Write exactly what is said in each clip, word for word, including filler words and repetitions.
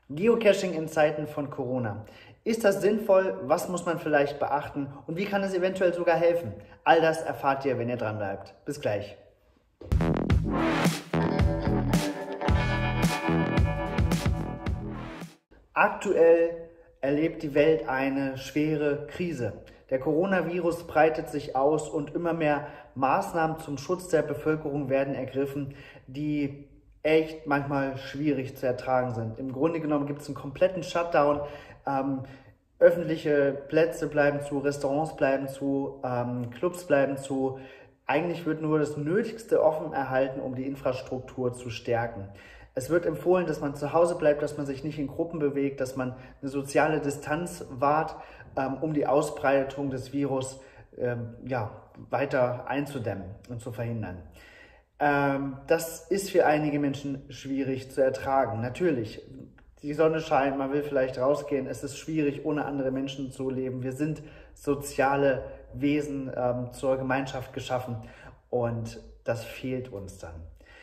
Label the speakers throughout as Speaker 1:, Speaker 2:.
Speaker 1: Geocaching in Zeiten von Corona. Ist das sinnvoll? Was muss man vielleicht beachten? Und wie kann es eventuell sogar helfen? All das erfahrt ihr, wenn ihr dran bleibt. Bis gleich. Aktuell erlebt die Welt eine schwere Krise. Der Coronavirus breitet sich aus und immer mehr Maßnahmen zum Schutz der Bevölkerung werden ergriffen, die echt manchmal schwierig zu ertragen sind. Im Grunde genommen gibt es einen kompletten Shutdown. Ähm, öffentliche Plätze bleiben zu, Restaurants bleiben zu, ähm, Clubs bleiben zu. Eigentlich wird nur das Nötigste offen erhalten, um die Infrastruktur zu stärken. Es wird empfohlen, dass man zu Hause bleibt, dass man sich nicht in Gruppen bewegt, dass man eine soziale Distanz wahrt, ähm, um die Ausbreitung des Virus ähm, ja, weiter einzudämmen und zu verhindern. Ähm, das ist für einige Menschen schwierig zu ertragen. Natürlich, die Sonne scheint, man will vielleicht rausgehen, es ist schwierig, ohne andere Menschen zu leben. Wir sind soziale Wesen, ähm, zur Gemeinschaft geschaffen und das fehlt uns dann.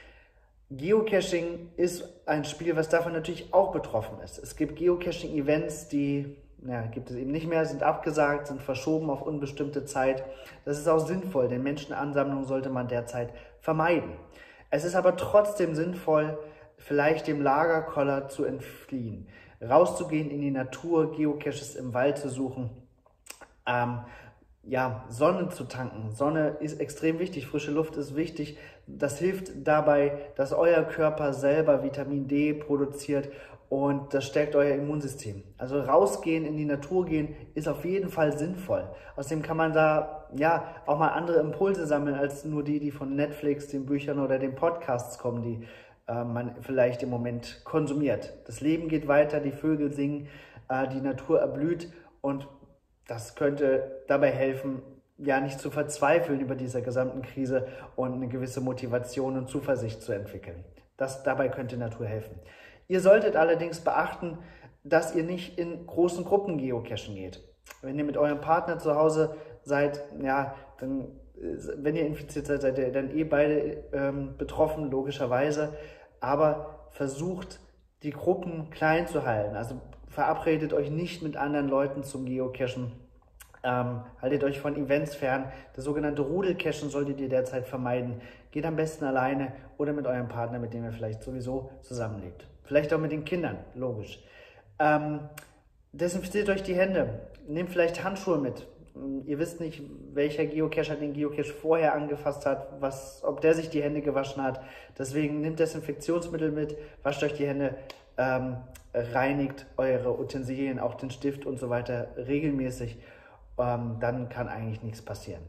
Speaker 1: Geocaching ist ein Spiel, was davon natürlich auch betroffen ist. Es gibt Geocaching-Events, die ja, gibt es eben nicht mehr, sind abgesagt, sind verschoben auf unbestimmte Zeit. Das ist auch sinnvoll, denn Menschenansammlungen sollte man derzeit vermeiden. Es ist aber trotzdem sinnvoll, vielleicht dem Lagerkoller zu entfliehen, rauszugehen in die Natur, Geocaches im Wald zu suchen, ähm, ja, Sonne zu tanken. Sonne ist extrem wichtig, frische Luft ist wichtig. Das hilft dabei, dass euer Körper selber Vitamin D produziert und das stärkt euer Immunsystem. Also rausgehen, in die Natur gehen, ist auf jeden Fall sinnvoll. Außerdem kann man da ja auch mal andere Impulse sammeln, als nur die, die von Netflix, den Büchern oder den Podcasts kommen, die äh, man vielleicht im Moment konsumiert. Das Leben geht weiter, die Vögel singen, äh, die Natur erblüht und das könnte dabei helfen, ja nicht zu verzweifeln über dieser gesamten Krise und eine gewisse Motivation und Zuversicht zu entwickeln. Das, dabei könnte Natur helfen. Ihr solltet allerdings beachten, dass ihr nicht in großen Gruppen geocachen geht. Wenn ihr mit eurem Partner zu Hause seid, ja, dann, wenn ihr infiziert seid, seid ihr dann eh beide ähm, betroffen, logischerweise. Aber versucht, die Gruppen klein zu halten. Also verabredet euch nicht mit anderen Leuten zum Geocachen. Ähm, haltet euch von Events fern. Das sogenannte Rudelcachen solltet ihr derzeit vermeiden. Geht am besten alleine oder mit eurem Partner, mit dem ihr vielleicht sowieso zusammenlebt. Vielleicht auch mit den Kindern, logisch. Ähm, desinfiziert euch die Hände. Nehmt vielleicht Handschuhe mit. Ihr wisst nicht, welcher Geocacher den Geocache vorher angefasst hat, was, ob der sich die Hände gewaschen hat. Deswegen nehmt Desinfektionsmittel mit, wascht euch die Hände, ähm, reinigt eure Utensilien, auch den Stift und so weiter regelmäßig. Ähm, dann kann eigentlich nichts passieren.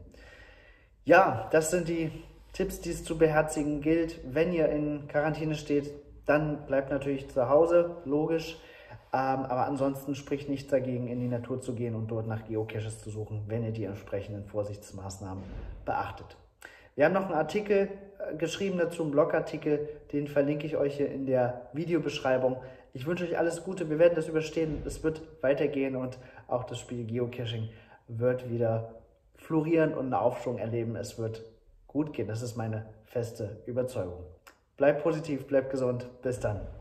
Speaker 1: Ja, das sind die Tipps, die es zu beherzigen gilt. Wenn ihr in Quarantäne steht, dann bleibt natürlich zu Hause, logisch. Ähm, aber ansonsten spricht nichts dagegen, in die Natur zu gehen und dort nach Geocaches zu suchen, wenn ihr die entsprechenden Vorsichtsmaßnahmen beachtet. Wir haben noch einen Artikel äh, geschrieben dazu, einen Blogartikel, den verlinke ich euch hier in der Videobeschreibung. Ich wünsche euch alles Gute, wir werden das überstehen, es wird weitergehen und auch das Spiel Geocaching wird wieder florieren und einen Aufschwung erleben. Es wird gut gehen, das ist meine feste Überzeugung. Bleibt positiv, bleibt gesund, bis dann.